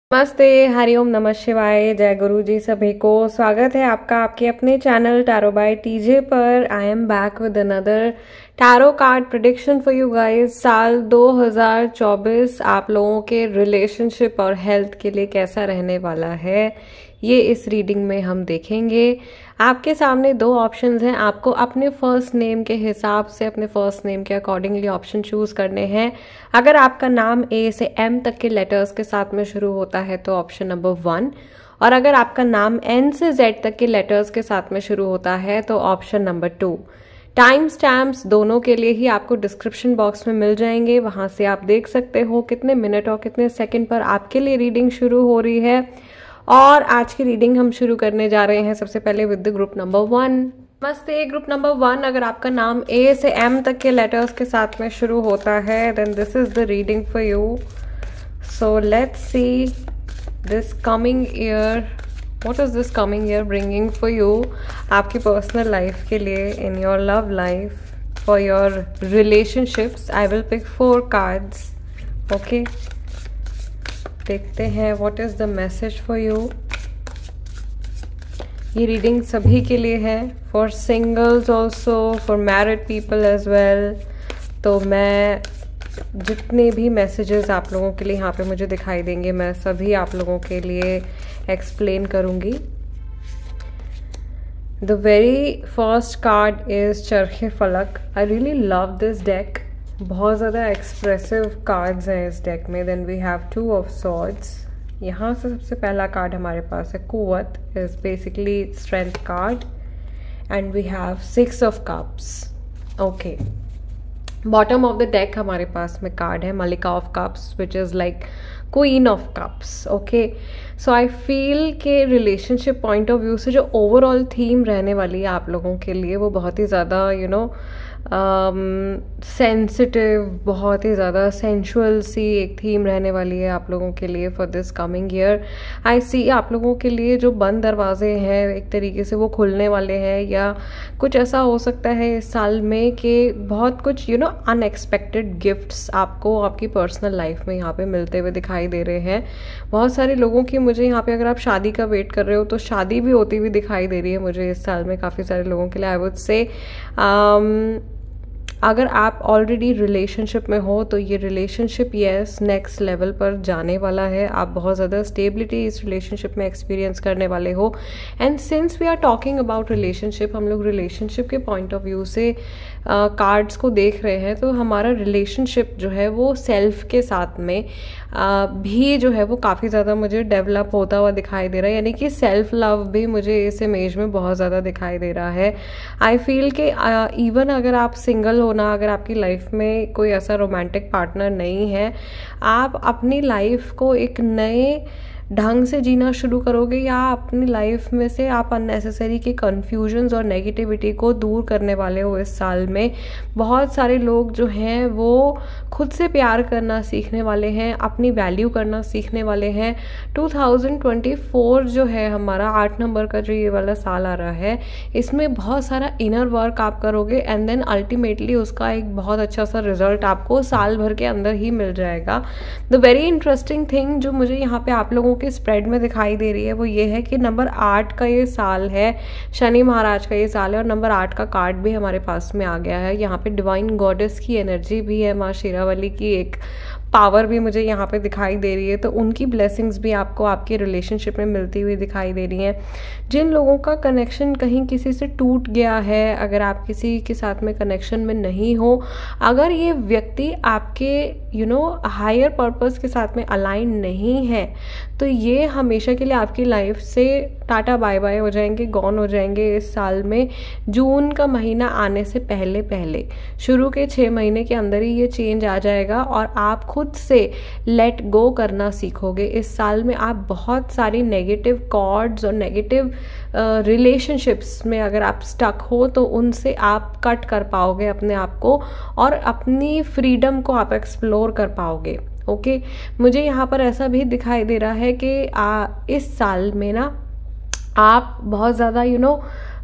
नमस्ते, हरिओम, नमः शिवाय, जय गुरु जी सभी को। स्वागत है आपका आपके अपने चैनल टैरो बाय टीजे पर। I am back with another tarot card prediction for you guys. साल 2024 आप लोगों के रिलेशनशिप और हेल्थ के लिए कैसा रहने वाला है, ये इस रीडिंग में हम देखेंगे। आपके सामने दो ऑप्शंस हैं, आपको अपने फर्स्ट नेम के हिसाब से, अपने फर्स्ट नेम के अकॉर्डिंगली ऑप्शन चूज करने हैं। अगर आपका नाम ए से एम तक के लेटर्स के साथ में शुरू होता है तो ऑप्शन नंबर 1, और अगर आपका नाम एन से जेड तक के लेटर्स के साथ में शुरू होता है तो ऑप्शन नंबर 2। टाइम स्टैम्प्स दोनों के लिए ही आपको डिस्क्रिप्शन बॉक्स में मिल जाएंगे, वहां से आप देख सकते हो कितने मिनट और कितने सेकंड पर आपके लिए रीडिंग शुरू हो रही है। और आज की रीडिंग हम शुरू करने जा रहे हैं सबसे पहले विद द ग्रुप नंबर 1। नमस्ते ग्रुप नंबर 1, अगर आपका नाम ए से एम तक के लेटर्स के साथ में शुरू होता है then this is the reading for you. So let's see this coming year, what is this coming year bringing for you आपकी पर्सनल लाइफ के लिए, in your love life, for your relationships. I will pick 4 cards. Okay, देखते हैं what is the message for you. ये reading सभी के लिए है, for singles also, for married people as well. तो मैं जितने भी मैसेजेस आप लोगों के लिए यहाँ पे मुझे दिखाई देंगे मैं सभी आप लोगों के लिए एक्सप्लेन करूंगी। The very first card is चरखे फलक। I really love this deck, बहुत ज़्यादा एक्सप्रेसिव कार्ड्स हैं इस डेक में। Then we have 2 of swords. यहाँ से सबसे पहला कार्ड हमारे पास है कुव्वत, is basically strength card, and we have 6 of cups. Okay, bottom of the deck हमारे पास में कार्ड है मलिका of cups, which is like queen of cups. Okay, so I feel के रिलेशनशिप पॉइंट ऑफ व्यू से जो overall theme रहने वाली है आप लोगों के लिए वो बहुत ही ज़्यादा सेंसिटिव, बहुत ही ज़्यादा सेंशुअल सी एक थीम रहने वाली है आप लोगों के लिए for this coming year. I see आप लोगों के लिए जो बंद दरवाजे हैं एक तरीके से वो खुलने वाले हैं, या कुछ ऐसा हो सकता है इस साल में कि बहुत कुछ अनएक्सपेक्टेड गिफ्ट्स आपको आपकी पर्सनल लाइफ में यहाँ पे मिलते हुए दिखाई दे रहे हैं। बहुत सारे लोगों की मुझे यहाँ पे, अगर आप शादी का वेट कर रहे हो तो शादी भी होती हुई दिखाई दे रही है मुझे इस साल में काफ़ी सारे लोगों के लिए। आई वुड से अगर आप ऑलरेडी रिलेशनशिप में हो तो ये रिलेशनशिप यस नेक्स्ट लेवल पर जाने वाला है। आप बहुत ज़्यादा स्टेबिलिटी इस रिलेशनशिप में एक्सपीरियंस करने वाले हो। And since we are talking about relationship, हम लोग रिलेशनशिप के पॉइंट ऑफ व्यू से कार्ड्स को देख रहे हैं, तो हमारा रिलेशनशिप जो है वो सेल्फ के साथ में भी जो है वो काफ़ी ज़्यादा मुझे डेवलप होता हुआ दिखाई दे रहा है, यानी कि सेल्फ लव भी मुझे इस इमेज में बहुत ज़्यादा दिखाई दे रहा है। आई फील कि इवन अगर आप सिंगल हो ना, अगर आपकी लाइफ में कोई ऐसा रोमांटिक पार्टनर नहीं है, आप अपनी लाइफ को एक नए ढंग से जीना शुरू करोगे, या अपनी लाइफ में से आप अननेसेसरी की कन्फ्यूजन्स और नेगेटिविटी को दूर करने वाले हो इस साल में। बहुत सारे लोग जो हैं वो खुद से प्यार करना सीखने वाले हैं, अपनी वैल्यू करना सीखने वाले हैं। 2024 जो है हमारा 8 नंबर का जो ये वाला साल आ रहा है, इसमें बहुत सारा इनर वर्क आप करोगे एंड देन अल्टीमेटली उसका एक बहुत अच्छा सा रिजल्ट आपको साल भर के अंदर ही मिल जाएगा। द वेरी इंटरेस्टिंग थिंग जो मुझे यहाँ पे आप लोगों के स्प्रेड में दिखाई दे रही है वो ये है कि नंबर 8 का ये साल है, शनि महाराज का ये साल है, और नंबर 8 का कार्ड भी हमारे पास में आ गया है। यहाँ पे डिवाइन गॉडेस की एनर्जी भी है, माँ शेरावाली की एक पावर भी मुझे यहाँ पे दिखाई दे रही है, तो उनकी ब्लेसिंग्स भी आपको आपके रिलेशनशिप में मिलती हुई दिखाई दे रही हैं। जिन लोगों का कनेक्शन कहीं किसी से टूट गया है, अगर आप किसी के साथ में कनेक्शन में नहीं हो, अगर ये व्यक्ति आपके हायर पर्पस के साथ में अलाइन नहीं है, तो ये हमेशा के लिए आपकी लाइफ से टाटा बाय बाय हो जाएंगे, गॉन हो जाएंगे इस साल में। जून का महीना आने से पहले पहले शुरू के 6 महीने के अंदर ही ये चेंज आ जाएगा और आप खुद से लेट गो करना सीखोगे। इस साल में आप बहुत सारी नेगेटिव कॉर्ड्स और नेगेटिव रिलेशनशिप्स में अगर आप स्टक हो तो उनसे आप कट कर पाओगे अपने आप को, और अपनी फ्रीडम को आप एक्सप्लोर कर पाओगे। ओके, मुझे यहाँ पर ऐसा भी दिखाई दे रहा है कि इस साल में ना आप बहुत ज़्यादा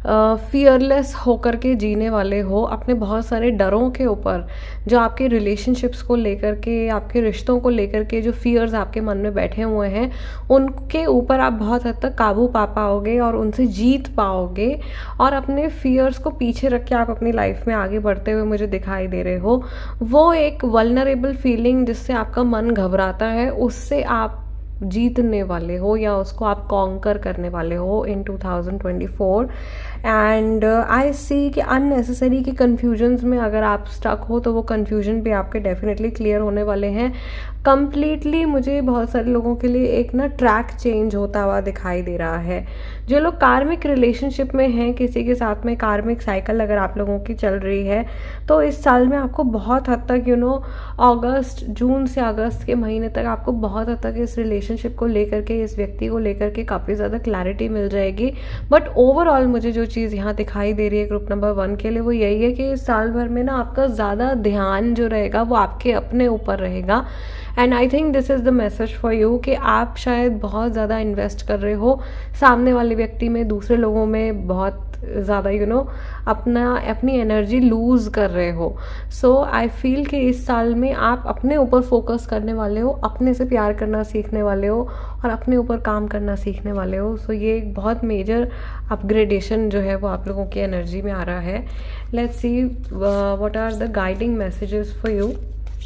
फियरलेस होकर के जीने वाले हो, अपने बहुत सारे डरों के ऊपर, जो आपके रिलेशनशिप्स को लेकर के, आपके रिश्तों को लेकर के जो फियर्स आपके मन में बैठे हुए हैं, उनके ऊपर आप बहुत हद तक काबू पा पाओगे और उनसे जीत पाओगे, और अपने फियर्स को पीछे रख के आप अपनी लाइफ में आगे बढ़ते हुए मुझे दिखाई दे रहे हो। वो एक वल्नरेबल फीलिंग जिससे आपका मन घबराता है, उससे आप जीतने वाले हो या उसको आप कॉन्कर करने वाले हो इन 2024। एंड आई सी कि अननेसेसरी की कन्फ्यूजन्स में अगर आप स्टक हो तो वो कन्फ्यूजन भी आपके डेफिनेटली क्लियर होने वाले हैं कंप्लीटली। मुझे बहुत सारे लोगों के लिए एक ना ट्रैक चेंज होता हुआ दिखाई दे रहा है। जो लोग कार्मिक रिलेशनशिप में हैं, किसी के साथ में कार्मिक साइकिल अगर आप लोगों की चल रही है, तो इस साल में आपको बहुत हद तक अगस्त, जून से अगस्त के महीने तक आपको बहुत हद तक इस रिलेशनशिप को लेकर के, इस व्यक्ति को लेकर के काफ़ी ज़्यादा क्लैरिटी मिल जाएगी। बट ओवरऑल मुझे जो चीज़ यहाँ दिखाई दे रही है ग्रुप नंबर 1 के लिए, वो यही है कि इस साल भर में ना आपका ज़्यादा ध्यान जो रहेगा वो आपके अपने ऊपर रहेगा। And I think this is the message for you कि आप शायद बहुत ज़्यादा इन्वेस्ट कर रहे हो सामने वाले व्यक्ति में, दूसरे लोगों में बहुत ज़्यादा अपनी एनर्जी लूज़ कर रहे हो। सो आई फील कि इस साल में आप अपने ऊपर फोकस करने वाले हो, अपने से प्यार करना सीखने वाले हो और अपने ऊपर काम करना सीखने वाले हो। सो ये एक बहुत मेजर अपग्रेडेशन जो है वो आप लोगों की एनर्जी में आ रहा है। Let's see what are the guiding messages for you.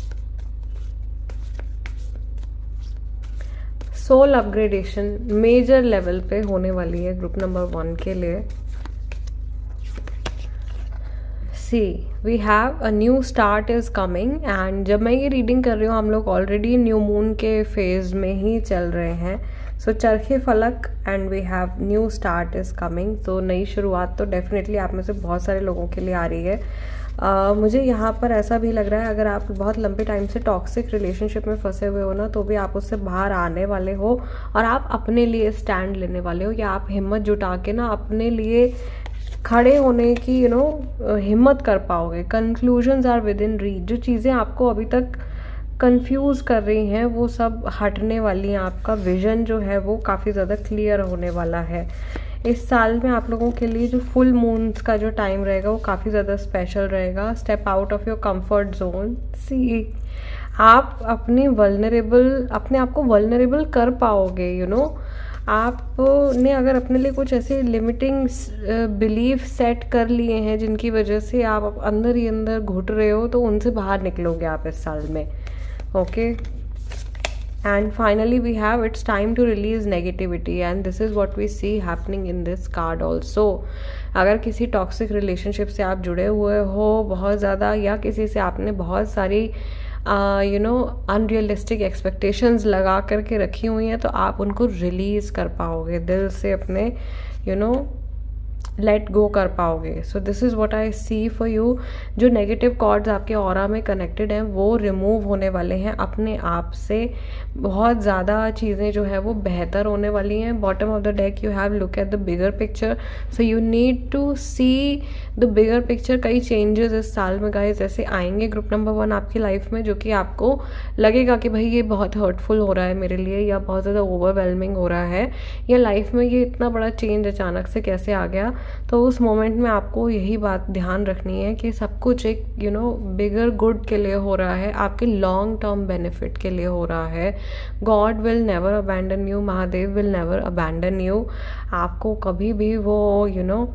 Soul upgradation major level पे होने वाली है ग्रुप नंबर 1 के लिए। See we have a new start is coming. And जब मैं ये रीडिंग कर रही हूँ, हम लोग ऑलरेडी न्यू मून के फेज में ही चल रहे हैं। सो चरखे फलक and we have new start is coming. तो नई शुरुआत तो डेफिनेटली आप में से बहुत सारे लोगों के लिए आ रही है। मुझे यहाँ पर ऐसा भी लग रहा है, अगर आप बहुत लंबे टाइम से टॉक्सिक रिलेशनशिप में फंसे हुए हो ना, तो भी आप उससे बाहर आने वाले हो और आप अपने लिए स्टैंड लेने वाले हो, या आप हिम्मत जुटा के ना अपने लिए खड़े होने की हिम्मत कर पाओगे। Conclusions are within reach. जो चीज़ें आपको अभी तक कंफ्यूज कर रही हैं वो सब हटने वाली हैं। आपका विजन जो है वो काफ़ी ज़्यादा क्लियर होने वाला है। इस साल में आप लोगों के लिए जो फुल मून्स का जो टाइम रहेगा वो काफ़ी ज़्यादा स्पेशल रहेगा। Step out of your comfort zone. See आप अपने आप को वल्नरेबल कर पाओगे। आपने अगर अपने लिए कुछ ऐसे लिमिटिंग बिलीफ सेट कर लिए हैं जिनकी वजह से आप अंदर ही अंदर घुट रहे हो, तो उनसे बाहर निकलोगे आप इस साल में। Okay. And finally we have it's time to release negativity, and this is what we see happening in this card also. अगर किसी टॉक्सिक रिलेशनशिप से आप जुड़े हुए हो बहुत ज़्यादा, या किसी से आपने बहुत सारी अनरियलिस्टिक एक्सपेक्टेशंस लगा करके रखी हुई हैं, तो आप उनको रिलीज़ कर पाओगे दिल से, अपने लेट गो कर पाओगे। So this is what I see for you. जो नेगेटिव कॉर्ड्स आपके ऑरा में कनेक्टेड हैं वो रिमूव होने वाले हैं अपने आप से। बहुत ज़्यादा चीज़ें जो है वो बेहतर होने वाली हैं। Bottom of the deck you have look at the bigger picture. So you need to see the bigger picture. कई चेंजेस इस साल में गाइस ऐसे आएंगे ग्रुप नंबर 1 आपकी लाइफ में, जो कि आपको लगेगा कि भाई ये बहुत हर्टफुल हो रहा है मेरे लिए, या बहुत ज़्यादा ओवरवेलमिंग हो रहा है, या लाइफ में ये इतना बड़ा चेंज अचानक से कैसे आ गया। तो उस मोमेंट में आपको यही बात ध्यान रखनी है कि सब कुछ एक बिगर गुड के लिए हो रहा है, आपके लॉन्ग टर्म बेनिफिट के लिए हो रहा है। God will never abandon you, Mahadev will never abandon you. आपको कभी भी वो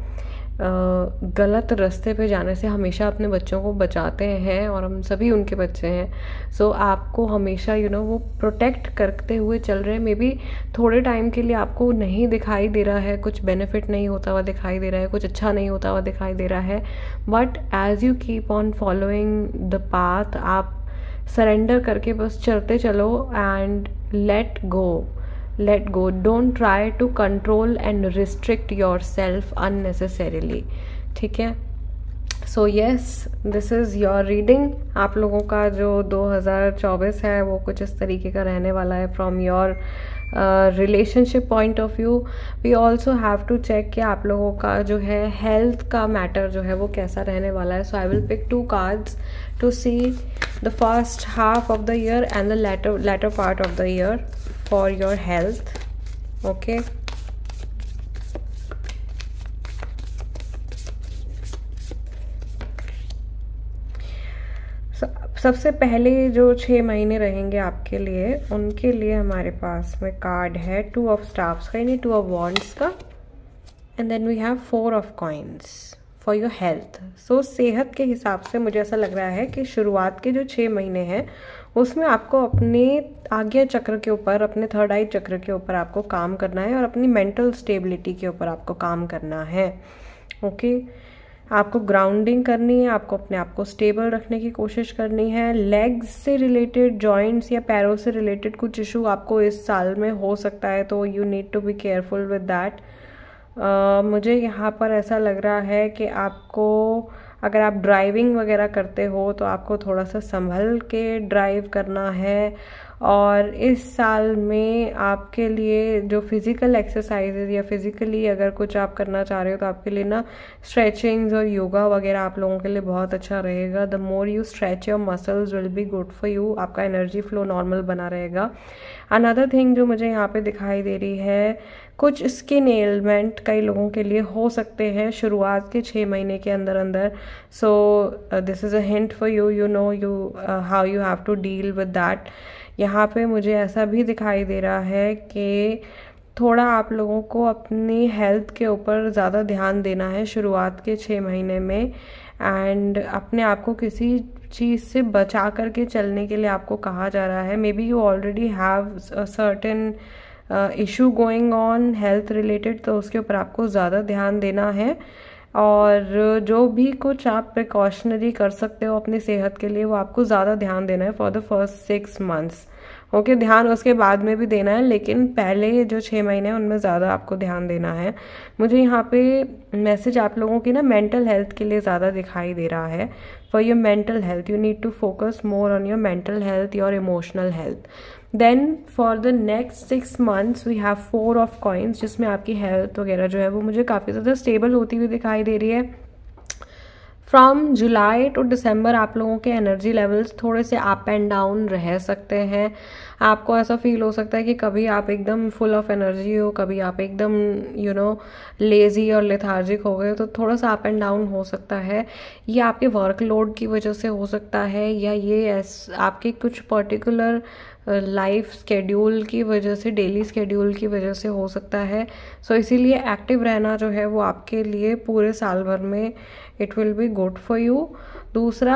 गलत रास्ते पे जाने से हमेशा अपने बच्चों को बचाते हैं, और हम सभी उनके बच्चे हैं। सो आपको हमेशा वो प्रोटेक्ट करते हुए चल रहे हैं। मे बी थोड़े टाइम के लिए आपको नहीं दिखाई दे रहा है, कुछ बेनिफिट नहीं होता हुआ दिखाई दे रहा है, कुछ अच्छा नहीं होता हुआ दिखाई दे रहा है, but as you keep on following the path, आप सरेंडर करके बस चलते चलो and let go. Don't try to control and restrict yourself unnecessarily. ठीक है। So yes, this is your reading. आप लोगों का जो 2024 है वो कुछ इस तरीके का रहने वाला है from your relationship point of view. We also have to check कि आप लोगों का जो है हेल्थ का मैटर जो है वो कैसा रहने वाला है। So I will pick 2 cards to see the first half of the year and the latter part of the year for your health. Okay. सबसे पहले जो 6 महीने रहेंगे आपके लिए, उनके लिए हमारे पास में कार्ड है 2 ऑफ स्टाफ्स का, यानी 2 ऑफ वॉन्ड्स का, and then we have 4 of coins for your health. So सेहत के हिसाब से मुझे ऐसा लग रहा है कि शुरुआत के जो 6 महीने हैं उसमें आपको अपने आज्ञा चक्र के ऊपर, अपने थर्ड आई चक्र के ऊपर आपको काम करना है और अपनी मेंटल स्टेबिलिटी के ऊपर आपको काम करना है। ओके, आपको ग्राउंडिंग करनी है, आपको अपने आप को स्टेबल रखने की कोशिश करनी है। लेग्स से रिलेटेड, जॉइंट्स या पैरों से रिलेटेड कुछ इशू आपको इस साल में हो सकता है, तो you need to be careful with that. मुझे यहाँ पर ऐसा लग रहा है कि आपको, अगर आप ड्राइविंग वगैरह करते हो तो आपको थोड़ा सा संभल के ड्राइव करना है। और इस साल में आपके लिए जो फिज़िकल एक्सरसाइजेज या फिज़िकली अगर कुछ आप करना चाह रहे हो तो आपके लिए ना स्ट्रेचिंग्स और योगा वगैरह आप लोगों के लिए बहुत अच्छा रहेगा। The more you stretch your muscles will be good for you, आपका एनर्जी फ्लो नॉर्मल बना रहेगा। अनदर थिंग जो मुझे यहाँ पे दिखाई दे रही है, कुछ स्किन एलमेंट कई लोगों के लिए हो सकते हैं शुरुआत के 6 महीने के अंदर अंदर। So this is a hint for you, you know you how you have to deal with that. यहाँ पे मुझे ऐसा भी दिखाई दे रहा है कि थोड़ा आप लोगों को अपनी हेल्थ के ऊपर ज़्यादा ध्यान देना है शुरुआत के 6 महीने में, एंड अपने आप को किसी चीज़ से बचा करके चलने के लिए आपको कहा जा रहा है। Maybe you already have a certain issue going on health related, तो उसके ऊपर आपको ज़्यादा ध्यान देना है। और जो भी कुछ आप प्रिकॉशनरी कर सकते हो अपनी सेहत के लिए वो आपको ज़्यादा ध्यान देना है for the first 6 months. Okay, ध्यान उसके बाद में भी देना है, लेकिन पहले जो 6 महीने हैं उनमें ज़्यादा आपको ध्यान देना है। मुझे यहाँ पे मैसेज आप लोगों की ना मेंटल हेल्थ के लिए ज़्यादा दिखाई दे रहा है। For your mental health you need to focus more on your mental health, your emotional health. Then for the next 6 months we have 4 of coins, जिसमें आपकी हेल्थ वगैरह जो है वो मुझे काफ़ी ज़्यादा स्टेबल होती हुई दिखाई दे रही है। फ्रॉम जुलाई टू दिसंबर आप लोगों के एनर्जी लेवल्स थोड़े से अप एंड डाउन रह सकते हैं। आपको ऐसा फील हो सकता है कि कभी आप एकदम फुल ऑफ एनर्जी हो, कभी आप एकदम लेजी और लेथार्जिक हो गए, तो थोड़ा सा अप एंड डाउन हो सकता है। ये आपके वर्कलोड की वजह से हो सकता है, या ये आपके कुछ पर्टिकुलर लाइफ स्केड्यूल की वजह से, डेली स्केड्यूल की वजह से हो सकता है। सो इसीलिए एक्टिव रहना जो है वो आपके लिए पूरे साल भर में it will be good for you. दूसरा,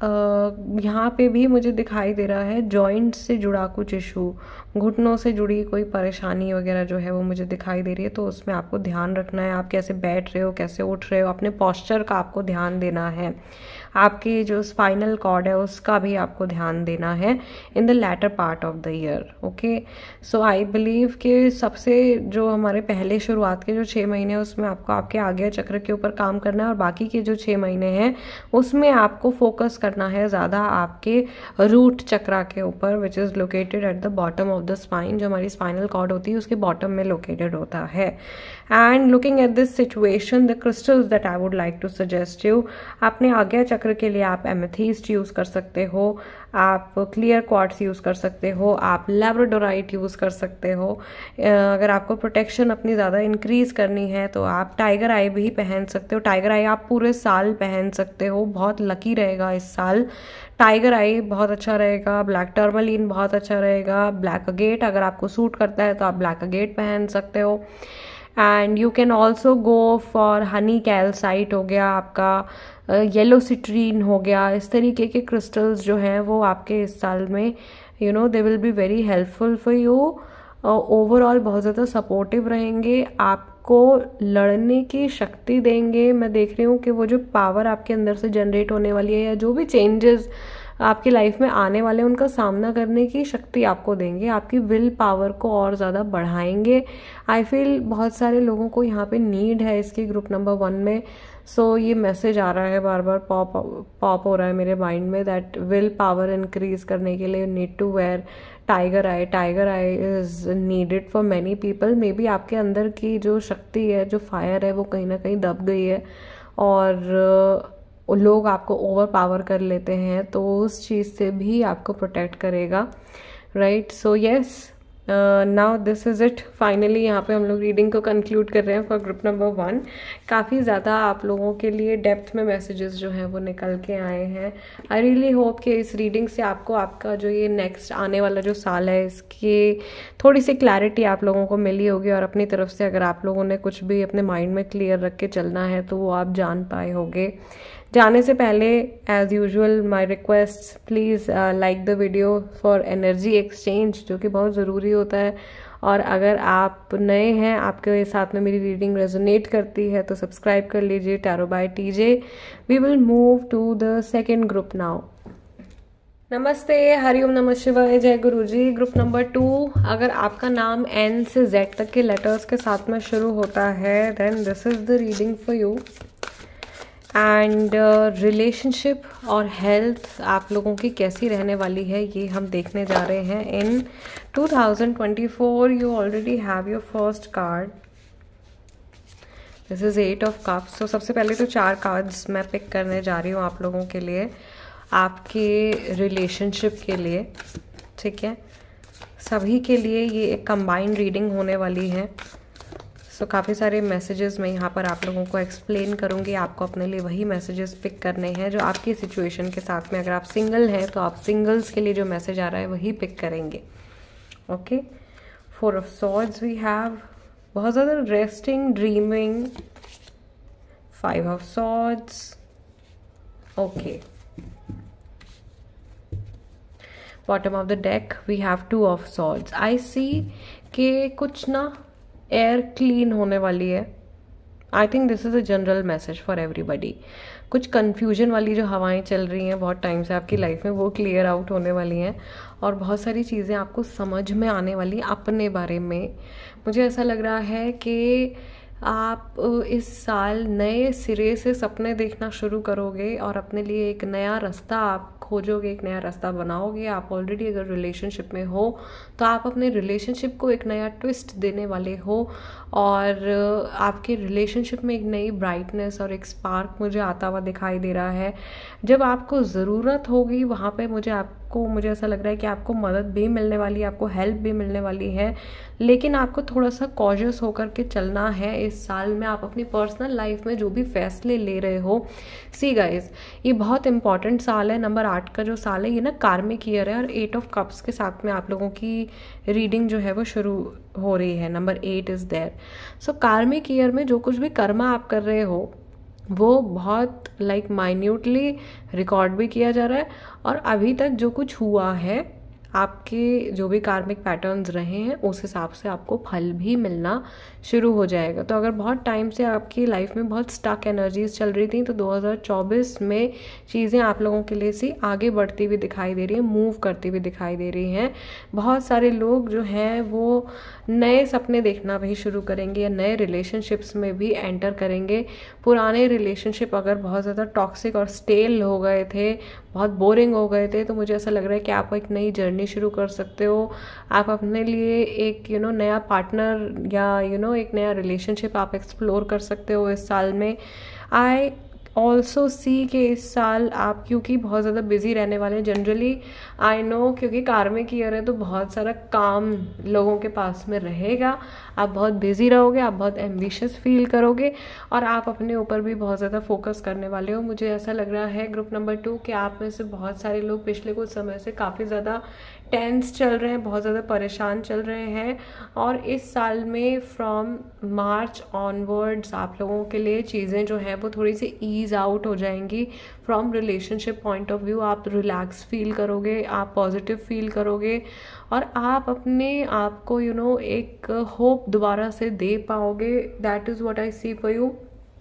यहाँ पे भी मुझे दिखाई दे रहा है जॉइंट से जुड़ा कुछ इशू, घुटनों से जुड़ी कोई परेशानी वगैरह जो है वो मुझे दिखाई दे रही है, तो उसमें आपको ध्यान रखना है। आप कैसे बैठ रहे हो, कैसे उठ रहे हो, अपने पोस्चर का आपको ध्यान देना है। आपकी जो स्पाइनल कॉर्ड है उसका भी आपको ध्यान देना है in the latter part of the year. Okay, so I believe कि सबसे जो हमारे पहले शुरुआत के जो 6 महीने हैं उसमें आपको आपके आज्ञा चक्र के ऊपर काम करना है, और बाकी के जो 6 महीने हैं उसमें आपको फोकस करना है ज़्यादा आपके रूट चक्रा के ऊपर, which is located at the bottom of the spine. जो हमारी स्पाइनल कॉर्ड होती है उसके बॉटम में लोकेटेड होता है। And looking at this situation, the crystals that I would like to suggest you, अपने आज्ञा चक्र के लिए आप एमेथिस्ट यूज़ कर सकते हो, आप क्लियर क्वार्ट्स यूज़ कर सकते हो, आप लैब्राडोराइट यूज़ कर सकते हो। अगर आपको प्रोटेक्शन अपनी ज़्यादा इंक्रीज़ करनी है तो आप टाइगर आई भी पहन सकते हो। टाइगर आई आप पूरे साल पहन सकते हो, बहुत लकी रहेगा इस साल। टाइगर आई बहुत अच्छा रहेगा, ब्लैक टर्मलिन बहुत अच्छा रहेगा, ब्लैक अगेट अगर आपको सूट करता है तो आप ब्लैक अगेट पहन सकते हो। And you can also go for honey calcite हो गया, आपका येलो सिट्रीन हो गया। इस तरीके के क्रिस्टल्स जो हैं वो आपके इस साल में they will be very helpful for you. Overall बहुत ज़्यादा सपोर्टिव रहेंगे, आपको लड़ने की शक्ति देंगे। मैं देख रही हूँ कि वो जो पावर आपके अंदर से जनरेट होने वाली है, या जो भी चेंजेस आपकी लाइफ में आने वाले हैं उनका सामना करने की शक्ति आपको देंगे, आपकी विल पावर को और ज़्यादा बढ़ाएंगे। आई फील बहुत सारे लोगों को यहाँ पे नीड है इसकी ग्रुप नंबर 1 में। सो ये मैसेज आ रहा है, बार बार पॉप हो रहा है मेरे माइंड में, दैट विल पावर इंक्रीज करने के लिए you need to wear tiger eye. Tiger eye is needed for many people. Maybe आपके अंदर की जो शक्ति है, जो फायर है, वो कहीं ना कहीं दब गई है और लोग आपको ओवर पावर कर लेते हैं, तो उस चीज़ से भी आपको प्रोटेक्ट करेगा, right. So yes, now this is it, finally यहाँ पे हम लोग रीडिंग को कंक्लूड कर रहे हैं फॉर ग्रुप नंबर 1। काफ़ी ज़्यादा आप लोगों के लिए डेप्थ में मैसेजेस जो हैं वो निकल के आए हैं। आई रियली होप कि इस रीडिंग से आपको आपका जो ये नेक्स्ट आने वाला जो साल है इसकी थोड़ी सी क्लैरिटी आप लोगों को मिली होगी, और अपनी तरफ से अगर आप लोगों ने कुछ भी अपने माइंड में क्लियर रख के चलना है तो वो आप जान पाए होंगे। जाने से पहले as usual my request, please like the video for energy exchange, जो कि बहुत ज़रूरी होता है। और अगर आप नए हैं, आपके साथ में मेरी रीडिंग रेजोनेट करती है, तो सब्सक्राइब कर लीजिए tarot by TJ. We will move to the second group now. नमस्ते, हरिओम, नमः शिवाय, जय गुरु जी। ग्रुप नंबर 2, अगर आपका नाम N से Z तक के लेटर्स के साथ में शुरू होता है, then this is the reading for you. And relationship और हेल्थ आप लोगों की कैसी रहने वाली है ये हम देखने जा रहे हैं in 2024। You already have your first card, this is 8 of cups. तो सबसे पहले तो 4 कार्ड्स मैं पिक करने जा रही हूँ आप लोगों के लिए, आपके रिलेशनशिप के लिए, ठीक है। सभी के लिए ये एक कंबाइंड रीडिंग होने वाली है। सो काफ़ी सारे मैसेजेस मैं यहाँ पर आप लोगों को एक्सप्लेन करूँगी। आपको अपने लिए वही मैसेजेस पिक करने हैं जो आपकी सिचुएशन के साथ में, अगर आप सिंगल हैं तो आप सिंगल्स के लिए जो मैसेज आ रहा है वही पिक करेंगे। Okay, 4 of swords we have, बहुत ज़्यादा resting, dreaming, 5 of swords. Okay, bottom of the deck we have 2 of swords. I see कि कुछ ना एयर क्लीन होने वाली है। I think this is a general message for everybody. कुछ confusion वाली जो हवाएं चल रही हैं बहुत टाइम से आपकी लाइफ में, वो क्लियर आउट होने वाली हैं, और बहुत सारी चीज़ें आपको समझ में आने वाली अपने बारे में। मुझे ऐसा लग रहा है कि आप इस साल नए सिरे से सपने देखना शुरू करोगे और अपने लिए एक नया रास्ता आप खोजोगे, एक नया रास्ता बनाओगे। आप ऑलरेडी अगर रिलेशनशिप में हो तो आप अपने रिलेशनशिप को एक नया ट्विस्ट देने वाले हो, और आपके रिलेशनशिप में एक नई ब्राइटनेस और एक स्पार्क मुझे आता हुआ दिखाई दे रहा है। जब आपको ज़रूरत होगी वहाँ पे मुझे ऐसा लग रहा है कि आपको मदद भी मिलने वाली है, आपको हेल्प भी मिलने वाली है, लेकिन आपको थोड़ा सा कॉशियस होकर के चलना है इस साल में। आप अपनी पर्सनल लाइफ में जो भी फैसले ले रहे हो, सी गाइज, ये बहुत इंपॉर्टेंट साल है। नंबर 8 का जो साल है ये ना कार्मिक ईयर है, और 8 ऑफ कप्स के साथ में आप लोगों की रीडिंग जो है वो शुरू हो रही है। Number 8 is there. सो कार्मिक ईयर में जो कुछ भी कर्मा आप कर रहे हो वो बहुत माइन्यूटली रिकॉर्ड भी किया जा रहा है, और अभी तक जो कुछ हुआ है, आपके जो भी कार्मिक पैटर्न्स रहे हैं उस हिसाब से आपको फल भी मिलना शुरू हो जाएगा। तो अगर बहुत टाइम से आपकी लाइफ में बहुत स्टक एनर्जीज चल रही थी, तो 2024 में चीज़ें आप लोगों के लिए सी आगे बढ़ती हुई दिखाई दे रही है, मूव करती हुई दिखाई दे रही हैं। बहुत सारे लोग जो हैं वो नए सपने देखना भी शुरू करेंगे, या नए रिलेशनशिप्स में भी एंटर करेंगे। पुराने रिलेशनशिप अगर बहुत ज़्यादा टॉक्सिक और स्टेल हो गए थे, बहुत बोरिंग हो गए थे, तो मुझे ऐसा लग रहा है कि आप एक नई जर्नी शुरू कर सकते हो। आप अपने लिए एक नया पार्टनर या एक नया रिलेशनशिप आप एक्सप्लोर कर सकते हो इस साल में। आई ऑल्सो सी कि इस साल आप क्योंकि बहुत ज़्यादा बिजी रहने वाले हैं, जनरली आई नो, क्योंकि कार्मिक ईयर है तो बहुत सारा काम लोगों के पास में रहेगा। आप बहुत बिजी रहोगे, आप बहुत एम्बिशियस फील करोगे, और आप अपने ऊपर भी बहुत ज़्यादा फोकस करने वाले हो। मुझे ऐसा लग रहा है ग्रुप नंबर 2 कि आप में से बहुत सारे लोग पिछले कुछ समय से काफ़ी ज़्यादा टेंस चल रहे हैं, बहुत ज़्यादा परेशान चल रहे हैं, और इस साल में फ्रॉम मार्च ऑनवर्ड्स आप लोगों के लिए चीज़ें जो हैं वो थोड़ी सी ईज आउट हो जाएंगी। From relationship point of view आप रिलैक्स फील करोगे, आप पॉजिटिव फील करोगे, और आप अपने आप को एक होप दोबारा से दे पाओगे। That is what I see for you.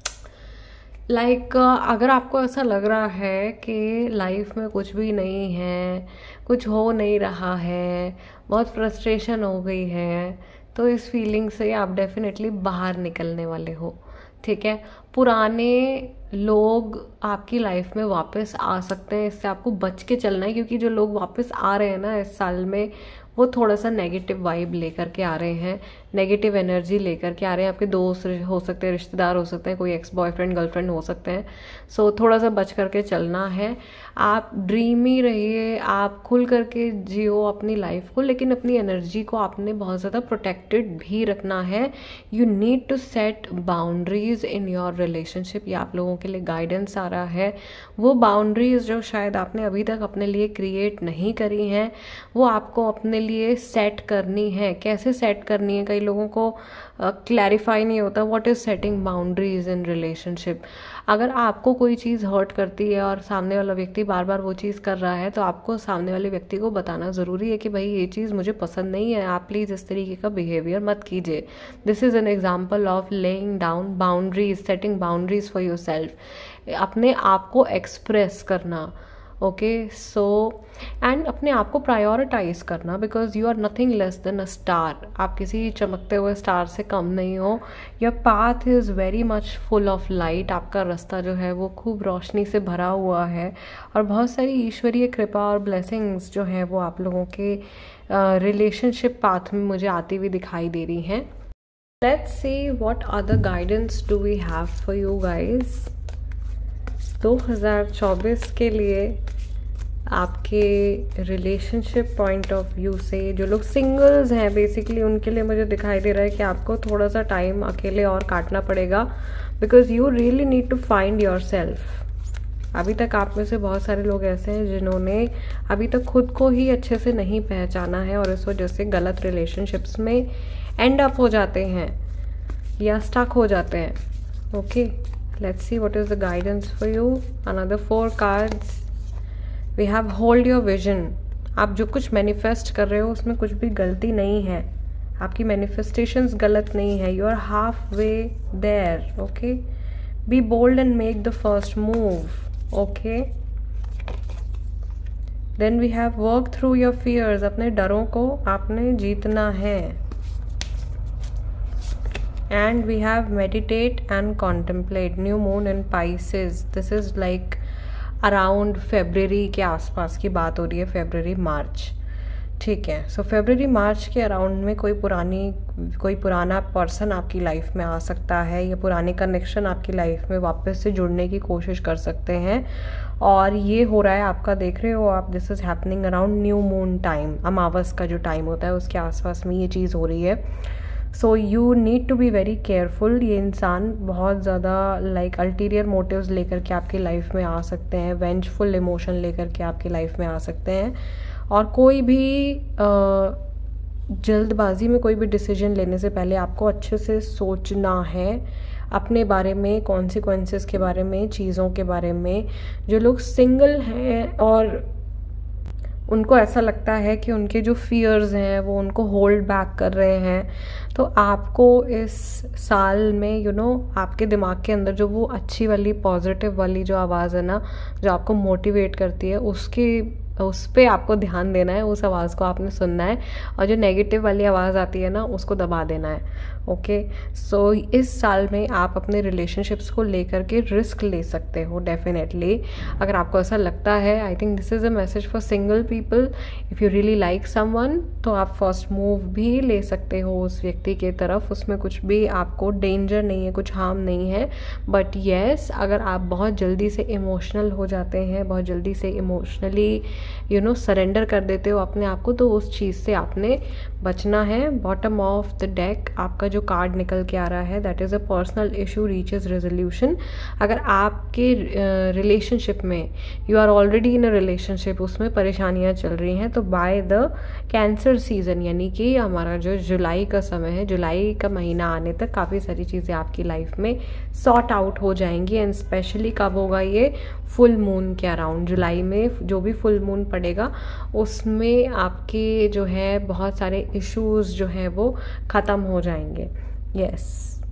अगर आपको ऐसा लग रहा है कि लाइफ में कुछ भी नहीं है, कुछ हो नहीं रहा है, बहुत फ्रस्ट्रेशन हो गई है, तो इस फीलिंग से आप डेफिनेटली बाहर निकलने वाले हो, ठीक है। पुराने लोग आपकी लाइफ में वापस आ सकते हैं, इससे आपको बच के चलना है, क्योंकि जो लोग वापस आ रहे हैं ना इस साल में, वो थोड़ा सा नेगेटिव वाइब लेकर के आ रहे हैं, नेगेटिव एनर्जी लेकर के आ रहे हैं। आपके दोस्त हो सकते हैं, रिश्तेदार हो सकते हैं, कोई एक्स बॉयफ्रेंड गर्लफ्रेंड हो सकते हैं। सो थोड़ा सा बच करके चलना है। आप ड्रीमी रहिए, आप खुल करके जियो अपनी लाइफ को, लेकिन अपनी एनर्जी को आपने बहुत ज़्यादा प्रोटेक्टेड भी रखना है। You need to set boundaries in your relationship. ये आप लोगों के लिए गाइडेंस आ रहा है। वो बाउंड्रीज जो शायद आपने अभी तक अपने लिए क्रिएट नहीं करी हैं, वो आपको अपने लिए सेट करनी है। कैसे सेट करनी है, कई लोगों को क्लैरिफाई नहीं होता what is setting boundaries in relationship. अगर आपको कोई चीज़ हर्ट करती है और सामने वाला व्यक्ति बार बार वो चीज़ कर रहा है, तो आपको सामने वाले व्यक्ति को बताना ज़रूरी है कि भाई ये चीज़ मुझे पसंद नहीं है, आप प्लीज़ इस तरीके का बिहेवियर मत कीजिए। This is an example of laying down boundaries, setting boundaries for yourself. अपने आप को एक्सप्रेस करना, ओके। सो एंड अपने आप को प्रायोरिटाइज करना, because you are nothing less than a star. आप किसी चमकते हुए स्टार से कम नहीं हो। Your path is very much full of light. आपका रास्ता जो है वो खूब रोशनी से भरा हुआ है, और बहुत सारी ईश्वरीय कृपा और ब्लेसिंग्स जो है वो आप लोगों के रिलेशनशिप पाथ में मुझे आती हुई दिखाई दे रही हैं। Let's see what other guidance do we have for you guys 2024 के लिए। आपके रिलेशनशिप पॉइंट ऑफ व्यू से जो लोग सिंगल्स हैं बेसिकली, उनके लिए मुझे दिखाई दे रहा है कि आपको थोड़ा सा टाइम अकेले और काटना पड़ेगा, because you really need to find yourself. अभी तक आप में से बहुत सारे लोग ऐसे हैं जिन्होंने अभी तक खुद को ही अच्छे से नहीं पहचाना है, और इस वजह से गलत रिलेशनशिप्स में एंड अप हो जाते हैं या स्टक हो जाते हैं। Okay, let's see what is the guidance for you. Another 4 cards. We have hold your vision. आप जो कुछ मैनिफेस्ट कर रहे हो उसमें कुछ भी गलती नहीं है, आपकी मैनिफेस्टेशंस गलत नहीं है। You are halfway there. Okay, be bold and make the first move. Okay, then we have work through your fears. अपने डरों को आपने जीतना है। And we have meditate and contemplate. New moon in Pisces. This is like around February के आसपास की बात हो रही है, February March। ठीक है, सो February March के अराउंड में कोई पुराना पर्सन आपकी लाइफ में आ सकता है, या पुराने कनेक्शन आपकी लाइफ में वापस से जुड़ने की कोशिश कर सकते हैं। और ये हो रहा है आपका, देख रहे हो आप, this is happening around new moon time. अमावस का जो टाइम होता है उसके आसपास में ये चीज़ हो रही है। So you need to be very careful. ये इंसान बहुत ज़्यादा लाइक अल्टीरियर मोटिव्स लेकर के आपकी लाइफ में आ सकते हैं, वेंजफुल इमोशन लेकर के आपकी लाइफ में आ सकते हैं, और कोई भी जल्दबाजी में कोई भी डिसीजन लेने से पहले आपको अच्छे से सोचना है अपने बारे में, कॉन्सिक्वेंसेस के बारे में, चीज़ों के बारे में। जो लोग सिंगल हैं और उनको ऐसा लगता है कि उनके जो फियर्स हैं वो उनको होल्ड बैक कर रहे हैं, तो आपको इस साल में आपके दिमाग के अंदर जो वो अच्छी वाली पॉजिटिव वाली जो आवाज़ है ना, जो आपको मोटिवेट करती है, उस पर आपको ध्यान देना है, उस आवाज़ को आपने सुनना है, और जो नेगेटिव वाली आवाज़ आती है ना उसको दबा देना है। ओके, सो इस साल में आप अपने रिलेशनशिप्स को लेकर के रिस्क ले सकते हो डेफिनेटली। अगर आपको ऐसा लगता है, I think this is a message for single people, if you really like someone, तो आप फर्स्ट मूव भी ले सकते हो उस व्यक्ति के तरफ। उसमें कुछ भी आपको डेंजर नहीं है, कुछ हार्म नहीं है। बट येस, अगर आप बहुत जल्दी से इमोशनल हो जाते हैं, बहुत जल्दी से इमोशनली सरेंडर कर देते हो अपने आप को, तो उस चीज़ से आपने बचना है। बॉटम ऑफ द डेक आपका जो कार्ड निकल के आ रहा है, that is a personal issue reaches resolution. अगर आपके रिलेशनशिप में, you are already in a relationship, उसमें परेशानियां चल रही हैं, तो बाय द कैंसर सीजन, यानी कि हमारा जो जुलाई का समय है, जुलाई का महीना आने तक काफ़ी सारी चीज़ें आपकी लाइफ में सॉर्ट आउट हो जाएंगी। एंड स्पेशली कब होगा ये? फुल मून के अराउंड। जुलाई में जो भी फुल मून पड़ेगा उसमें आपके जो है बहुत सारे इश्यूज जो हैं वो ख़त्म हो जाएंगे। Yes,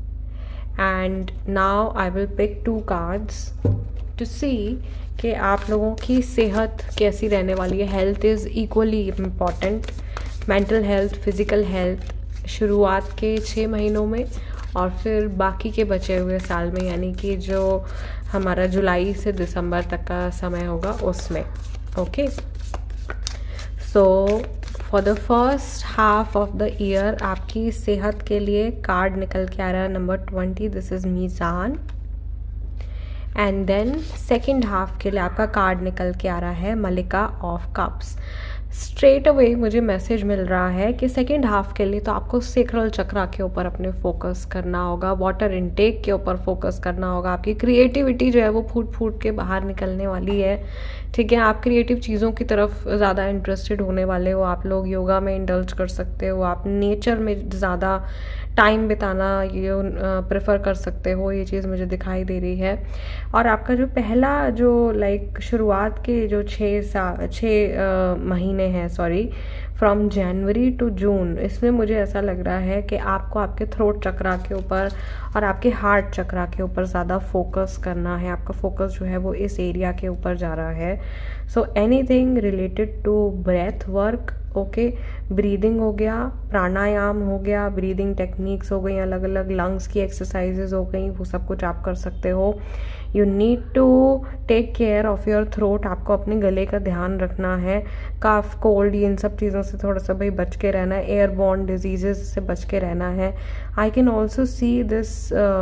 and now I will pick 2 cards to see कि आप लोगों की सेहत कैसी रहने वाली है। Health is equally important, mental health, physical health, शुरुआत के 6 महीनों में और फिर बाकी के बचे हुए साल में, यानी कि जो हमारा जुलाई से दिसंबर तक का समय होगा उसमें। Okay, so for the first half of the year आपकी सेहत के लिए कार्ड निकल के आ रहा है नंबर 20, दिस इज़ मीज़ान। एंड देन सेकेंड हाफ के लिए आपका कार्ड निकल के आ रहा है मलिका ऑफ कप्स। स्ट्रेट अवे मुझे मैसेज मिल रहा है कि सेकेंड हाफ के लिए तो आपको सेक्रल चक्रा के ऊपर अपने फोकस करना होगा, वाटर इनटेक के ऊपर फोकस करना होगा। आपकी क्रिएटिविटी जो है वो फूट फूट के बाहर निकलने वाली है, ठीक है। आप क्रिएटिव चीज़ों की तरफ ज़्यादा इंटरेस्टेड होने वाले हो। आप लोग योगा में इंडल्ज कर सकते हो, आप नेचर में ज़्यादा टाइम बिताना ये प्रेफर कर सकते हो, ये चीज़ मुझे दिखाई दे रही है। और आपका जो पहला जो लाइक शुरुआत के जो 6 महीने हैं, sorry, from January to June, इसमें मुझे ऐसा लग रहा है कि आपको आपके थ्रोट चक्रा के ऊपर और आपके हार्ट चक्रा के ऊपर ज़्यादा फोकस करना है। आपका फोकस जो है वो इस एरिया के ऊपर जा रहा है। So anything related to breath work, okay, breathing हो गया, प्राणायाम हो गया, ब्रीदिंग टेक्निक्स हो गई, अलग अलग लंग्स की एक्सरसाइजेज हो गई, वो सब कुछ आप कर सकते हो। You need to take care of your throat, आपको अपने गले का ध्यान रखना है। काफ, कोल्ड, इन सब चीज़ों से थोड़ा सा भाई बच के रहना है, एयरबॉर्न डिजीजेस से बच के रहना है। I can also see this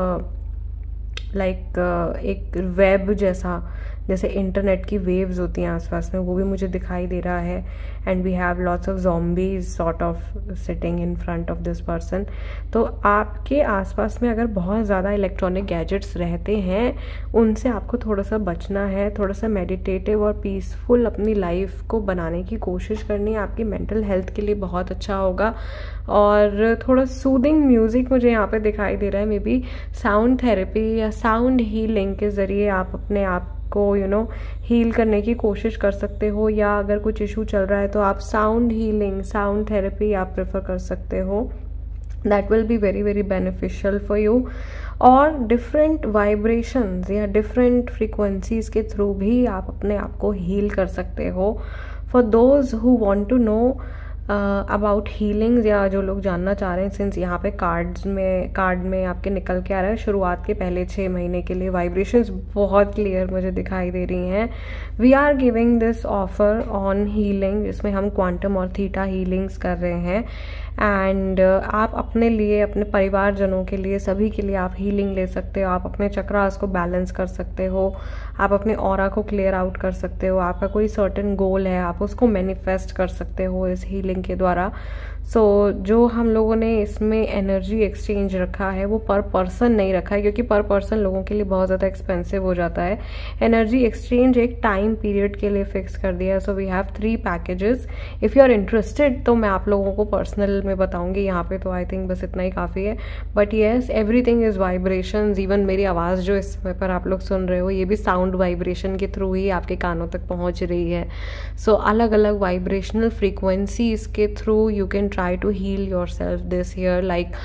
like एक वेब जैसा, जैसे इंटरनेट की वेव्स होती हैं आसपास में, वो भी मुझे दिखाई दे रहा है। And we have lots of zombies sort of sitting in front of this person. तो आपके आसपास में अगर बहुत ज़्यादा इलेक्ट्रॉनिक गैजेट्स रहते हैं, उनसे आपको थोड़ा सा बचना है, थोड़ा सा मेडिटेटिव और पीसफुल अपनी लाइफ को बनाने की कोशिश करनी है। आपकी मेंटल हेल्थ के लिए बहुत अच्छा होगा। और थोड़ा सूदिंग म्यूज़िक मुझे यहाँ पे दिखाई दे रहा है, मे बी साउंड थेरेपी या साउंड हीलिंग के ज़रिए आप अपने आप को हील करने की कोशिश कर सकते हो। या अगर कुछ इशू चल रहा है तो आप साउंड हीलिंग, साउंड थेरेपी आप प्रेफर कर सकते हो। That will be very very beneficial for you. और डिफरेंट वाइब्रेशंस या डिफरेंट फ्रीक्वेंसीज के थ्रू भी आप अपने आप को हील कर सकते हो। For those who want to know about healings, या जो लोग जानना चाह रहे हैं, सिंस यहाँ पे कार्ड में आपके निकल के आ रहा है शुरुआत के पहले 6 महीने के लिए वाइब्रेशंस बहुत क्लियर मुझे दिखाई दे रही हैं। We are giving this offer on healing, जिसमें हम क्वांटम और थीटा हीलिंग्स कर रहे हैं। एंड आप अपने लिए, अपने परिवारजनों के लिए, सभी के लिए आप हीलिंग ले सकते हो। आप अपने चक्रास को बैलेंस कर सकते हो, आप अपने ऑरा को क्लियर आउट कर सकते हो। आपका कोई सर्टेन गोल है, आप उसको मैनिफेस्ट कर सकते हो इस हीलिंग के द्वारा। सो जो हम लोगों ने इसमें एनर्जी एक्सचेंज रखा है वो पर पर्सन नहीं रखा है, क्योंकि पर पर्सन लोगों के लिए बहुत ज़्यादा एक्सपेंसिव हो जाता है। एनर्जी एक्सचेंज एक टाइम पीरियड के लिए फिक्स कर दिया है। So we have 3 packages. If you are interested तो मैं आप लोगों को पर्सनल में बताऊंगी, यहाँ पे तो आई थिंक बस इतना ही काफ़ी है। But yes, everything is vibrations. Even मेरी आवाज़ जो इस समय पर आप लोग सुन रहे हो, ये भी साउंड वाइब्रेशन के थ्रू ही आपके कानों तक पहुँच रही है। सो अलग अलग वाइब्रेशनल फ्रीक्वेंसीज के through you can try to heal yourself this year, like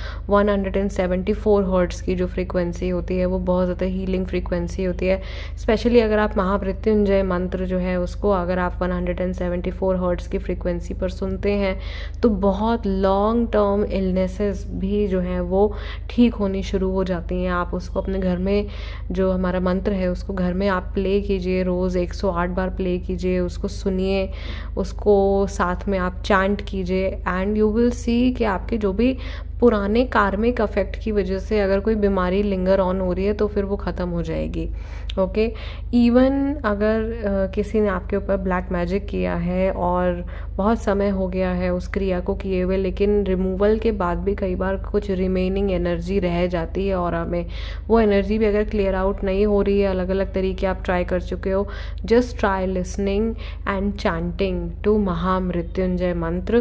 174 hertz की जो फ्रीक्वेंसी होती है वो बहुत ज़्यादा हीलिंग फ्रीक्वेंसी होती है। स्पेशली अगर आप महामृत्युंजय मंत्र जो है उसको अगर आप 174 हर्ट्ज की फ्रीक्वेंसी पर सुनते हैं तो बहुत लॉन्ग टर्म इलनेसेस भी जो हैं वो ठीक होनी शुरू हो जाती हैं। आप उसको अपने घर में, जो हमारा मंत्र है उसको घर में आप प्ले कीजिए, रोज़ 108 बार प्ले कीजिए, उसको सुनिए, उसको साथ में आप चैंट कीजिए, एंड यू विल सी कि आपके जो भी पुराने कार्मिक अफेक्ट की वजह से अगर कोई बीमारी लिंगर ऑन हो रही है तो फिर वो ख़त्म हो जाएगी। ओके, इवन अगर किसी ने आपके ऊपर ब्लैक मैजिक किया है और बहुत समय हो गया है उस क्रिया को किए हुए, लेकिन रिमूवल के बाद भी कई बार कुछ रिमेनिंग एनर्जी रह जाती है ऑरा में, वो एनर्जी भी अगर क्लियर आउट नहीं हो रही है, अलग अलग तरीके आप ट्राई कर चुके हो, just try listening and chanting to Mahamrityunjaya मंत्र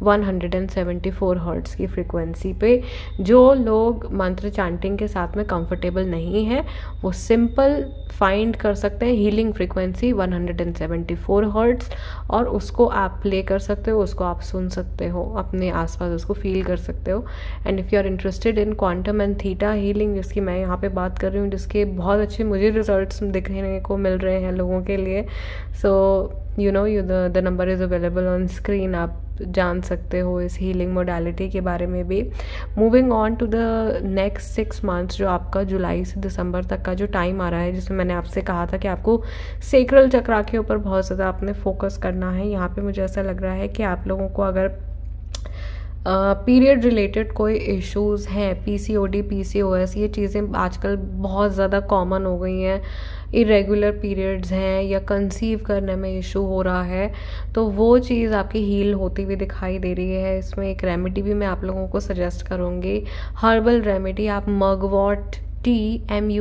174 हर्ट्ज की फ्रीक्वेंसी पे। जो लोग मंत्र चैंटिंग के साथ में कंफर्टेबल नहीं है वो सिंपल फाइंड कर सकते हैं हीलिंग फ्रीक्वेंसी 174 हर्ट्ज, और उसको आप प्ले कर सकते हो, उसको आप सुन सकते हो, अपने आसपास उसको फील कर सकते हो। And if you are interested in quantum and theta healing, जिसकी मैं यहाँ पे बात कर रही हूँ, जिसके बहुत अच्छे मुझे रिजल्ट्स दिखने को मिल रहे हैं लोगों के लिए, so the number is available on screen. आप जान सकते हो इस हीलिंग मोडालिटी के बारे में भी। Moving on to the next 6 months, जो आपका जुलाई से दिसंबर तक का जो टाइम आ रहा है, जिसमें मैंने आपसे कहा था कि आपको सेक्रल चक्रा के ऊपर बहुत ज़्यादा आपने फोकस करना है। यहाँ पे मुझे ऐसा लग रहा है कि आप लोगों को अगर पीरियड रिलेटेड कोई इश्यूज़ हैं, PCOD, PCOS, ये चीज़ें आजकल बहुत ज़्यादा कॉमन हो गई हैं, इरेगुलर पीरियड्स हैं या कंसीव करने में इशू हो रहा है, तो वो चीज़ आपकी हील होती हुई दिखाई दे रही है। इसमें एक रेमेडी भी मैं आप लोगों को सजेस्ट करूँगी, हर्बल रेमेडी। आप mugwort tea,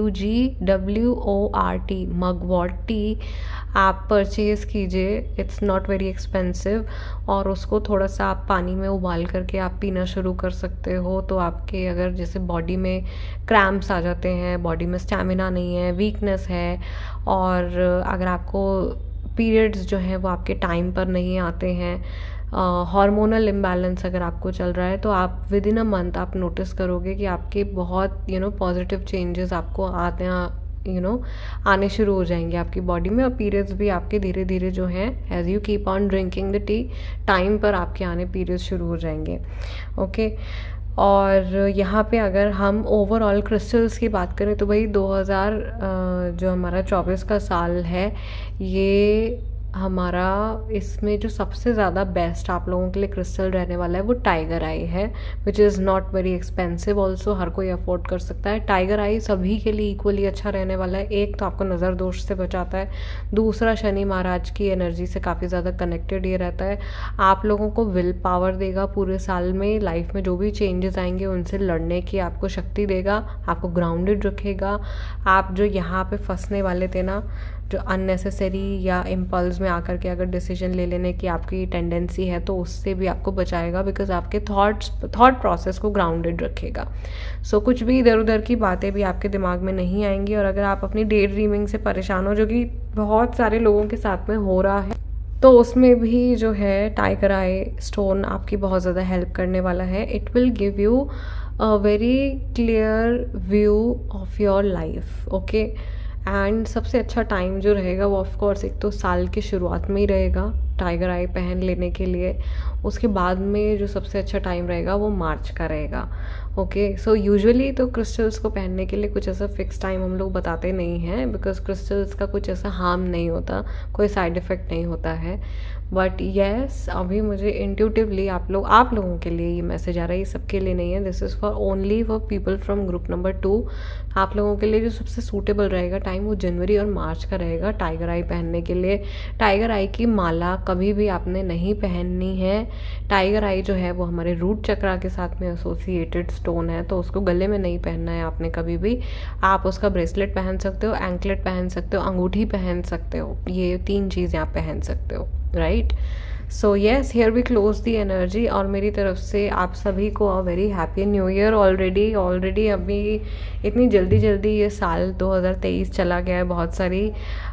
MUGWORT, mugwort tea आप परचेज़ कीजिए। इट्स नॉट वेरी एक्सपेंसिव, और उसको थोड़ा सा आप पानी में उबाल करके आप पीना शुरू कर सकते हो। तो आपके अगर जैसे बॉडी में क्रैम्प्स आ जाते हैं, बॉडी में स्टैमिना नहीं है, वीकनेस है, और अगर आपको पीरियड्स जो हैं वो आपके टाइम पर नहीं आते हैं, हार्मोनल इम्बैलेंस अगर आपको चल रहा है, तो आप विद इन अ मंथ आप नोटिस करोगे कि आपके बहुत पॉजिटिव चेंजेस आपको आने शुरू हो जाएंगे आपकी बॉडी में, और पीरियड्स भी आपके धीरे धीरे जो हैं, as you keep on drinking the tea, time पर आपके आने पीरियड्स शुरू हो जाएंगे। ओके। और यहाँ पे अगर हम ओवरऑल क्रिस्टल्स की बात करें तो भाई 2000 जो हमारा 24 का साल है, ये हमारा इसमें जो सबसे ज़्यादा बेस्ट आप लोगों के लिए क्रिस्टल रहने वाला है वो टाइगर आई है, which is not very expensive also, हर कोई अफोर्ड कर सकता है। टाइगर आई सभी के लिए इक्वली अच्छा रहने वाला है। एक तो आपको नज़र दोष से बचाता है, दूसरा शनि महाराज की एनर्जी से काफ़ी ज़्यादा कनेक्टेड ये रहता है। आप लोगों को विल पावर देगा पूरे साल में, लाइफ में जो भी चेंजेस आएंगे उनसे लड़ने की आपको शक्ति देगा, आपको ग्राउंडेड रखेगा। आप जो यहाँ पे फंसने वाले थे ना, जो अननेसेसरी या इम्पल्स में आकर के अगर डिसीजन ले लेने की आपकी टेंडेंसी है, तो उससे भी आपको बचाएगा, बिकॉज आपके थॉट प्रोसेस को ग्राउंडेड रखेगा। सो कुछ भी इधर उधर की बातें भी आपके दिमाग में नहीं आएंगी। और अगर आप अपनी डे ड्रीमिंग से परेशान हो, जो कि बहुत सारे लोगों के साथ में हो रहा है, तो उसमें भी जो है टाइगर आई स्टोन आपकी बहुत ज़्यादा हेल्प करने वाला है। It will give you a very clear view of your life. Okay. And सबसे अच्छा टाइम जो रहेगा वो ऑफ कोर्स एक तो साल की शुरुआत में ही रहेगा टाइगर आई पहन लेने के लिए। उसके बाद में जो सबसे अच्छा टाइम रहेगा वो मार्च का रहेगा। ओके। सो यूजुअली तो क्रिस्टल्स को पहनने के लिए कुछ ऐसा फिक्स टाइम हम लोग बताते नहीं हैं, बिकॉज क्रिस्टल्स का कुछ ऐसा हार्म नहीं होता, कोई साइड इफ़ेक्ट नहीं होता है। बट येस, अभी मुझे इंट्यूटिवली आप लोगों के लिए ये मैसेज आ रहा है, ये सबके लिए नहीं है, this is for only for people from group number 2। आप लोगों के लिए जो सबसे सूटेबल रहेगा टाइम वो जनवरी और मार्च का रहेगा टाइगर आई पहनने के लिए। टाइगर आई की माला कभी भी आपने नहीं पहननी है। टाइगर आई जो है वो हमारे रूट चक्रा के साथ में एसोसिएटेड स्टोन है, तो उसको गले में नहीं पहनना है आपने कभी भी। आप उसका ब्रेसलेट पहन सकते हो, एंकलेट पहन सकते हो, अंगूठी पहन सकते हो, ये 3 चीज़ें आप पहन सकते हो, right. So yes, here we close the energy. और मेरी तरफ से आप सभी को a very happy new year. Already अभी इतनी जल्दी ये साल 2023 चला गया है। बहुत सारी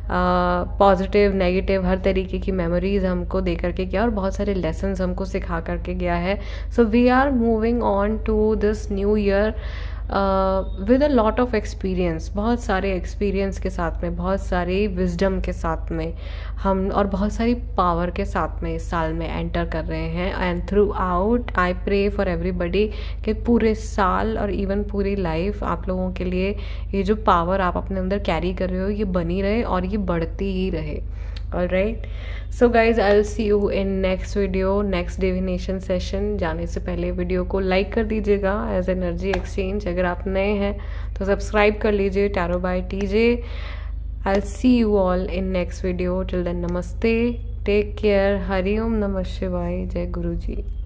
पॉजिटिव नेगेटिव हर तरीके की मेमोरीज हमको दे करके गया, और बहुत सारे लेसन्स हमको सिखा करके गया है। So we are moving on to this new year with a lot of experience, बहुत सारे एक्सपीरियंस के साथ में, बहुत सारी विजडम के साथ में हम, और बहुत सारी पावर के साथ में इस साल में एंटर कर रहे हैं। And throughout I pray for everybody कि पूरे साल और इवन पूरी लाइफ आप लोगों के लिए ये जो पावर आप अपने अंदर कैरी कर रहे हो ये बनी रहे और ये बढ़ती ही रहे। Alright, so guys I will see you in next video, next divination session. जाने से पहले वीडियो को लाइक कर दीजिएगा एज एनर्जी एक्सचेंज। अगर आप नए हैं तो सब्सक्राइब कर लीजिए tarot by TJ. I will see you all in next video. Till then नमस्ते, टेक केयर, हरिओम नमः शिवाय, जय गुरु जी।